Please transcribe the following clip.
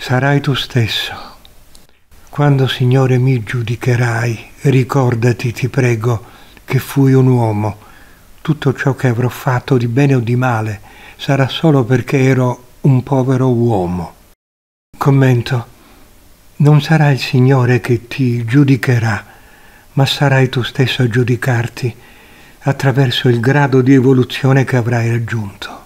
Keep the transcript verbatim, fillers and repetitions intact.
sarai tu stesso. Quando, Signore, mi giudicherai, ricordati, ti prego, che fui un uomo. Tutto ciò che avrò fatto di bene o di male sarà solo perché ero un povero uomo. Commento: non sarà il Signore che ti giudicherà, ma sarai tu stesso a giudicarti attraverso il grado di evoluzione che avrai raggiunto.